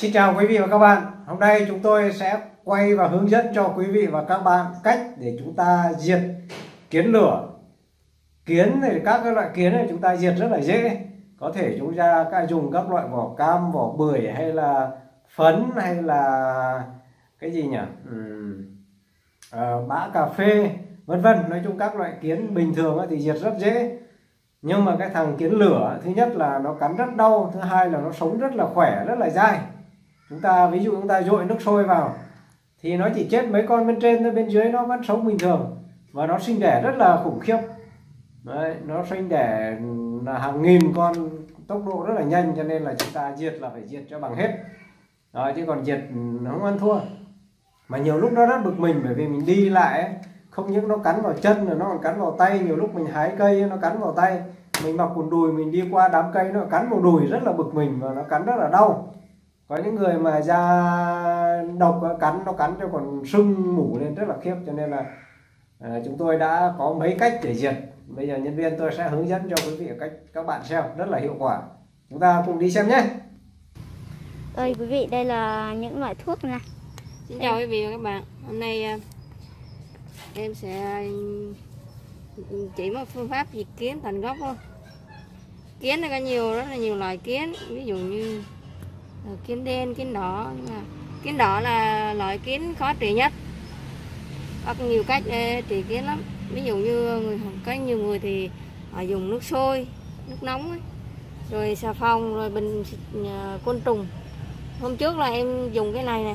Xin chào quý vị và các bạn. Hôm nay chúng tôi sẽ quay và hướng dẫn cho quý vị và các bạn cách để chúng ta diệt kiến lửa. Kiến này, các cái loại kiến này chúng ta diệt rất là dễ. Có thể chúng ta dùng các loại vỏ cam, vỏ bưởi hay là phấn hay là cái gì nhỉ? Bã cà phê, vân vân. Nói chung các loại kiến bình thường thì diệt rất dễ. Nhưng mà cái thằng kiến lửa, thứ nhất là nó cắn rất đau, thứ hai là nó sống rất là khỏe, rất là dai. Ví dụ chúng ta dội nước sôi vào thì nó chỉ chết mấy con bên trên thôi, bên dưới nó vẫn sống bình thường và nó sinh đẻ rất là khủng khiếp. Đấy, nó sinh đẻ là hàng nghìn con, tốc độ rất là nhanh, cho nên là chúng ta diệt là phải diệt cho bằng hết. Đó, chứ còn diệt không ăn thua. Mà nhiều lúc nó rất bực mình, bởi vì mình đi lại ấy, không những nó cắn vào chân rồi nó còn cắn vào tay. Nhiều lúc mình hái cây nó cắn vào tay, mình mặc quần đùi mình đi qua đám cây nó cắn vào đùi, rất là bực mình và nó cắn rất là đau. Có những người mà da độc nó cắn cho còn sưng mủ lên rất là khiếp, cho nên là chúng tôi đã có mấy cách để diệt. Bây giờ nhân viên tôi sẽ hướng dẫn cho quý vị cách các bạn xem, rất là hiệu quả. Chúng ta cùng đi xem nhé. Đây quý vị, đây là những loại thuốc này. Xin chào quý vị và các bạn. Hôm nay em sẽ chỉ một phương pháp diệt kiến tận gốc luôn. Kiến nó có rất là nhiều loại kiến, ví dụ như kiến đen, kiến đỏ. Kiến đỏ là loại kiến khó trị nhất. Có nhiều cách để trị kiến lắm. Ví dụ như có nhiều người thì họ dùng nước sôi, nước nóng ấy, rồi xà phòng, rồi bình xịt côn trùng. Hôm trước là em dùng cái này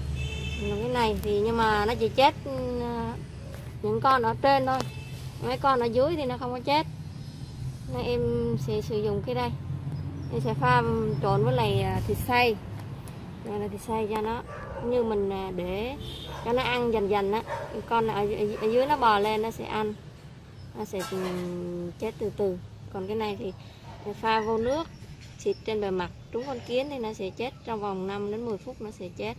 thì nhưng mà nó chỉ chết những con ở trên thôi, mấy con ở dưới thì nó không có chết. Nên em sẽ sử dụng cái đây, em sẽ pha trộn với lại thịt xay. Đây là thịt xay cho nó, như mình để cho nó ăn dần dần á. Con ở dưới nó bò lên nó sẽ ăn, nó sẽ chết từ từ. Còn cái này thì pha vô nước, xịt trên bề mặt trúng con kiến thì nó sẽ chết trong vòng 5 đến 10 phút nó sẽ chết.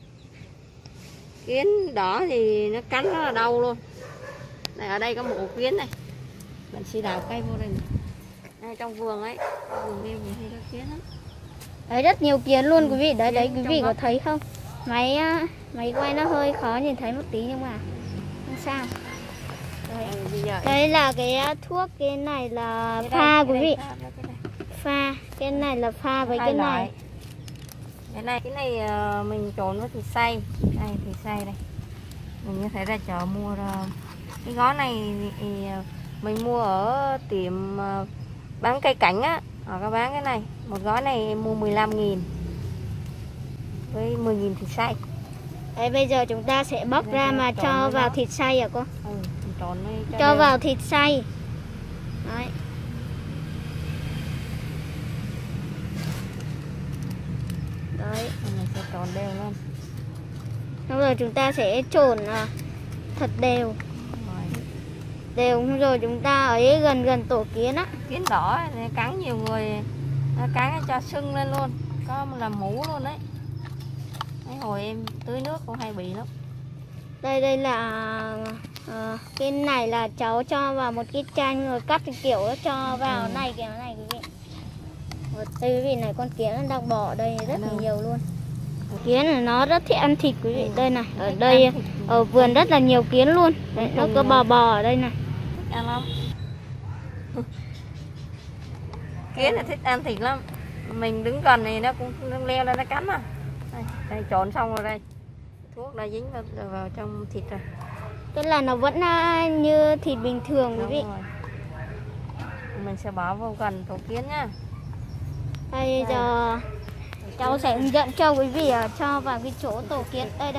Kiến đỏ thì nó cắn rất là đau luôn. Đây, ở đây có một ổ kiến này, mình sẽ đào cây vô đây này. Đây, trong vườn ấy, vườn em thì có kiến lắm. Đấy, rất nhiều kiến luôn quý vị. Đấy quý vị có thấy không? Máy quay nó hơi khó nhìn thấy một tí nhưng mà không sao. Đây là cái thuốc, cái này là pha quý vị. Pha, cái này là pha với cái này. Cái này mình trộn với thịt xay. Đây, thịt xay đây. Mình có thể ra chợ mua ra. Cái gói này thì mình mua ở tiệm bán cây cảnh á, họ có bán cái này. Một gói này em mua 15.000 với 10.000 thịt xay. Đấy, bây giờ chúng ta sẽ bóc ra mà cho vào thịt xay à cô? Trộn cho vào thịt xay. Đấy. Đấy, mình sẽ trộn đều lên. xong rồi chúng ta sẽ trộn thật đều. Đều rồi chúng ta ở gần tổ kiến á. Kiến đỏ này cắn nhiều người, nó cắn cho sưng lên luôn, có làm mũ luôn đấy. Mấy hồi em tưới nước cũng hay bị lắm. Đây là cái này là cháu cho vào một cái chanh rồi cắt cái kiểu đó, cho vào này kiểu này quý vị. Đây quý vị này, con kiến nó đang bò ở đây rất là nhiều luôn. Kiến này nó rất thích ăn thịt quý vị. Đây này, ở đây ở vườn rất là nhiều kiến luôn. Đấy, nó cứ bò ở đây này. Thích ăn lắm. Kiến là thích ăn thịt lắm. Mình đứng gần thì nó cũng leo lên nó cắn à. Đây trộn xong rồi đây. Thuốc đã dính vào trong thịt rồi. Tức là nó vẫn như thịt bình thường quý vị. Mình sẽ bỏ vô gần tổ kiến nhá. Bây giờ cháu sẽ hướng dẫn cho quý vị cho vào cái chỗ tổ kiến. Đây.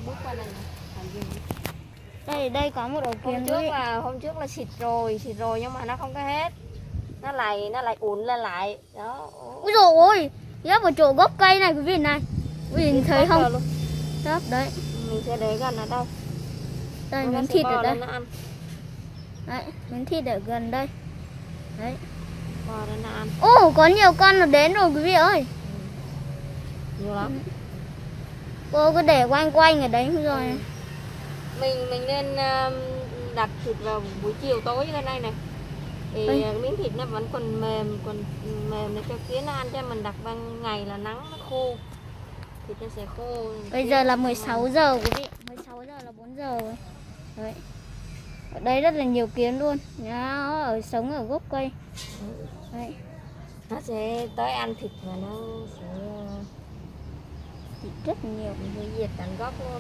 Đây có một ổ kiến. Hôm trước là xịt rồi nhưng mà nó không có hết. Nó lại ùn lên lại. Đó. Ôi dồi ôi, gấp vào chỗ gốc cây này quý vị này. Quý vị nhìn thấy không? Gấp đấy. Mình sẽ để gần ở đâu? Đây, miếng thịt ở đây. Đấy, miếng thịt ở gần đây. Đấy. Bò lên nó ăn. Ồ, có nhiều con nó đến rồi quý vị ơi. Nhiều lắm. Cô cứ để quanh ở đấy rồi. Mình nên đặt thịt vào buổi chiều tối như thế này này. Thì miếng thịt nó vẫn còn mềm để cho kiến nó ăn, cho mình đặt ban ngày là nắng nó khô. Thịt nó sẽ khô. Bây giờ là 16 giờ quý vị, 16 giờ là 4 giờ rồi. Đấy. Ở đây rất là nhiều kiến luôn. Nó ở sống ở gốc cây. Đấy. Nó sẽ tới ăn thịt và nó sẽ Thịt rất nhiều. hủy diệt tận gốc luôn.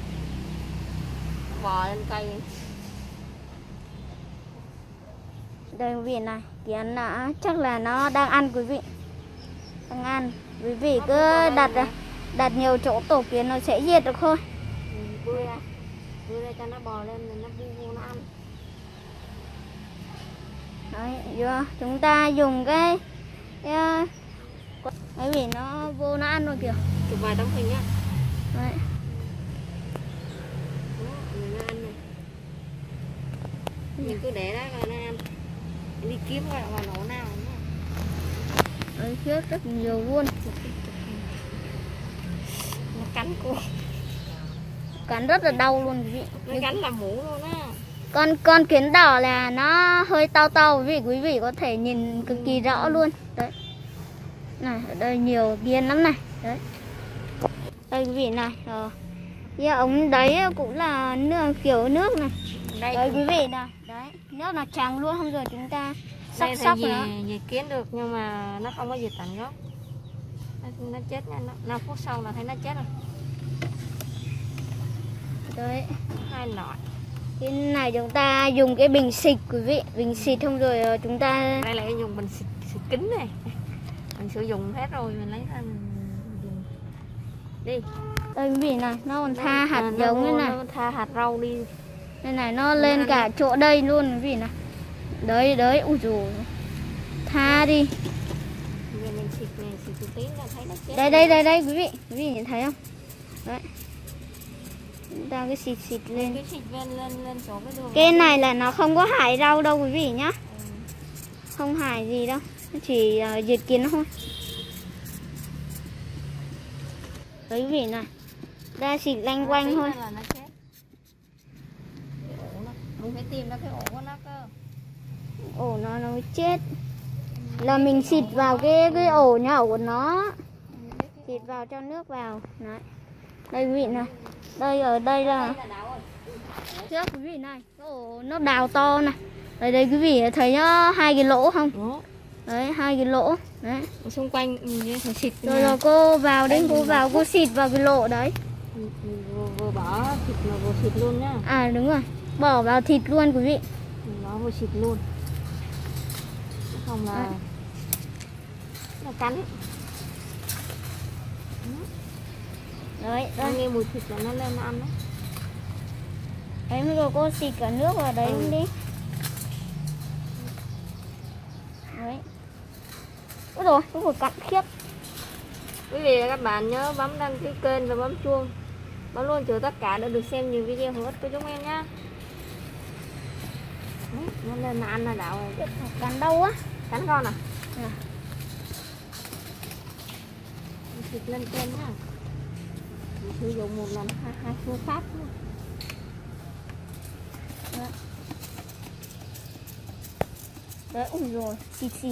Bò lên cây. Đây quý vị này, kiến đã chắc là nó đang ăn quý vị. Đang ăn. Quý vị cứ đặt nhiều chỗ tổ kiến nó sẽ diệt được thôi. Bươi ra cho nó bò lên rồi nó bu nó ăn. Đấy, chưa? Chúng ta dùng cái quý vị nó vô nó ăn rồi kìa. Chụp vài tấm hình nhá. Đấy. Đó, nó ăn này. Mình cứ để đó rồi nó ăn. Đi kiếm vào nổ nào nữa. Đấy, khiếp rất nhiều luôn. Nó cắn cô. Cắn rất là đau luôn quý vị. Nó cắn là mũ luôn á. Con kiến đỏ là nó hơi tao quý vị có thể nhìn cực kỳ rõ luôn. Đấy. Này, ở đây nhiều kiến lắm này. Đấy. Đây quý vị này. Cái ống đấy cũng là kiểu nước này. Đây quý vị này. Đấy, nước là trắng luôn, không rồi chúng ta sóc nữa. Về kiến được nhưng mà nó không có diệt tận gốc. Nó chết nha, 5 phút sau là thấy nó chết rồi. Đấy. 2 loại. Cái này chúng ta dùng cái bình xịt quý vị, bình xịt không rồi chúng ta Đây là dùng bình xịt kính này. Mình sử dụng hết rồi mình lấy ra mình dùng. Đi. Đây quý vị này, nó còn tha hạt giống như này. Nó tha hạt rau đi. Đây này, nó lên cả chỗ đây luôn quý vị này. Đấy, ui dồi. Tha đi. Giờ mình xịt này, xịt tí là thấy nó chết. Đây quý vị nhìn thấy không? Đấy. Chúng ta cứ xịt lên. Cái xịt lên chỗ cái đường. Cái này là nó không có hại rau đâu quý vị nhá. Không hại gì đâu, nó chỉ diệt kiến thôi. Đấy quý vị này. Ra xịt lanh quanh thôi. Là nó chết. Mình phải tìm ra cái ổ của nó cơ. Ổ nó mới chết. Là mình xịt vào cái ổ nhỏ của nó. Xịt vào cho nước vào. Đấy. Đây quý vị này. Đây ở đây là trước quý vị này, cái ổ nó đào to này. Đây quý vị thấy nó 2 cái lỗ không? Đó. Đấy, 2 cái lỗ. Đấy. Ở xung quanh mình phải xịt. Rồi cô vào đấy, cô vào cô xịt vào cái lỗ đấy. Vừa bỏ thịt mà vừa xịt luôn nhá. À đúng rồi, bỏ vào thịt luôn quý vị. Nó vừa xịt luôn. Không là nó cắn. Đấy, Nó nghe mùi thịt là nó lên nó ăn đấy. Đấy rồi cô xịt cả nước vào đấy đi. Đấy. Ôi rồi, nó vừa cắn khiếp. Quý vị và các bạn nhớ bấm đăng ký kênh và bấm chuông. Bấm luôn chờ tất cả để được xem nhiều video hữu ích của chúng em nhá. Đấy, nó lên là ăn là đạo rồi. Cắn đau á. Cắn con à? Thịt lên trên nhá. Mình sử dụng một lần hai phương pháp luôn. Đấy, ui rồi, xịt.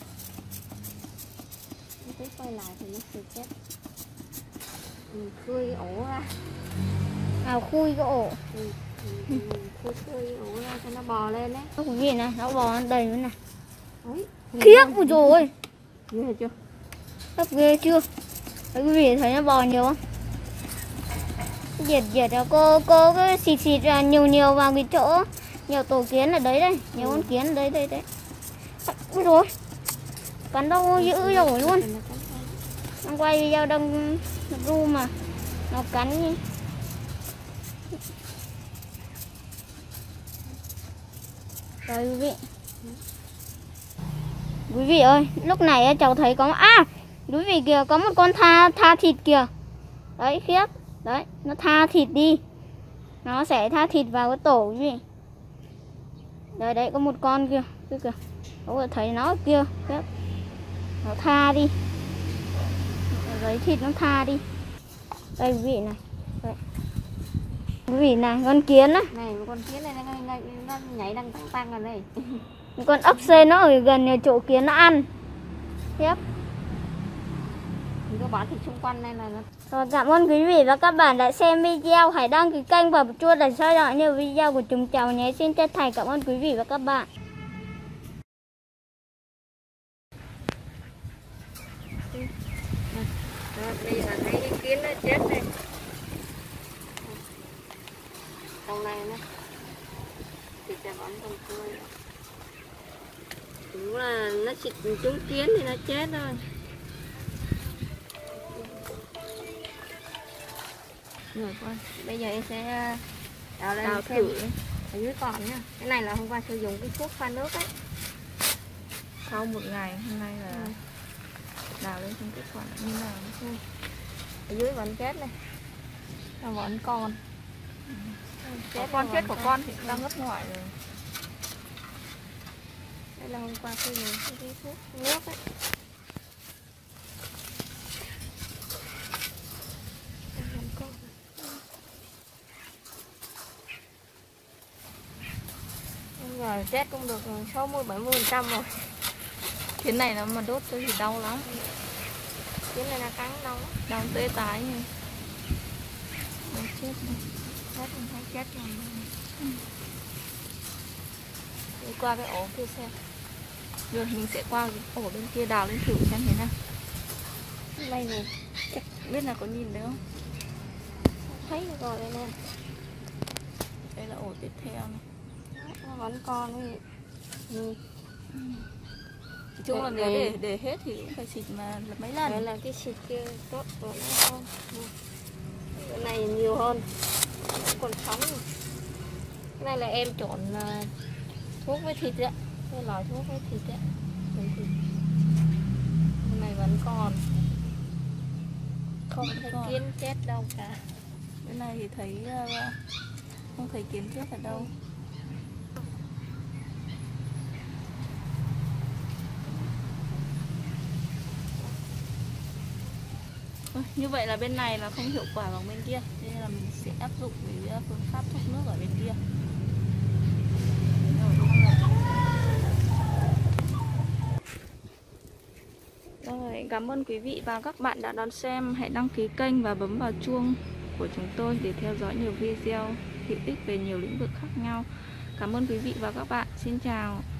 Cái quay lại thì nó xịt chết. Mình khui ổ ra. Khui cái ổ. Khui ổ ra cho nó bò lên đấy. Quý vị này, nó bò lên đầy nữa này. Đấy. Khiếp, ui rồi. Ghê chưa? Rất ghê chưa? Đấy, quý vị thấy nó bò nhiều không? Diệt cho cô cứ xịt ra nhiều vào cái chỗ nhiều tổ kiến ở đấy đây, nhiều con kiến ở đây. Ui rồi, cắn đâu dữ rồi luôn. Đang quay video đang ru mà nó cắn đi. Rồi quý vị ơi, lúc này cháu thấy có quý vị kìa, có một con tha thịt kìa. Đấy khiếp. Đấy, nó tha thịt đi. Nó sẽ tha thịt vào cái tổ quý vị. Đấy, có một con kìa. Kìa. Có thấy nó kia. Khiếp. Nó tha đi. Lấy thịt nó tha đi. Đây quý vị này. Đấy. Quý vị này, con kiến á. Này, con kiến này nó nhảy đang tăng rồi đây. Con ốc sên nó ở gần chỗ kiến nó ăn. Khiếp. các bạn thì xung quanh đây là nó. Rồi, cảm ơn quý vị và các bạn đã xem video. Hãy đăng ký kênh và bật chuông để theo dõi nhiều video của chúng cháu nhé. Xin chân thành cảm ơn quý vị và các bạn. Rồi, đây là thấy cái kiến nó chết này. Trong này nó thì sẽ vẫn còn tươi. Đúng là nó xịt trúng kiến thì nó chết thôi. Rồi con, bây giờ em sẽ đào lên thử ở dưới còn nha. Cái này là hôm qua sử dụng cái thuốc pha nước ấy. Sau một ngày hôm nay là đào lên xem kết quả như nào thôi. Ở dưới vẫn chết này, nó vẫn còn. Con chết của con thì đang ngất ngoài rồi. Đây là hôm qua sử dụng cái thuốc nước ấy. Rồi chết cũng được 60-70% rồi. Cái này nó mà đốt tôi thì đau lắm. Cái này là cắn đau lắm. Đau tê tái nha. Đau chết này. Chết không thấy chết rồi. Đi qua cái ổ kia xem. Rồi mình sẽ qua cái ổ bên kia đào lên thử xem thế nào. Đây này, Chắc biết là có nhìn được không? thấy rồi đây nè. Đây là ổ tiếp theo này. Nó vẫn còn ấy. Nói chung là nếu để hết thì cũng phải xịt mà mấy lần. Đây là cái xịt kia tốt rồi nó không. Cái này nhiều hơn. Nó còn sống rồi. Cái này là em trộn thuốc với thịt á. Cái loại thuốc với thịt á. Cái này vẫn còn. Không thấy kiến chết đâu cả. Bên này thì thấy không thấy kiến chết ở đâu. Như vậy là bên này là không hiệu quả bằng bên kia, thế nên là mình sẽ áp dụng cái phương pháp thoát nước ở bên kia. Rồi, cảm ơn quý vị và các bạn đã đón xem. Hãy đăng ký kênh và bấm vào chuông của chúng tôi để theo dõi nhiều video hữu ích về nhiều lĩnh vực khác nhau. Cảm ơn quý vị và các bạn. Xin chào.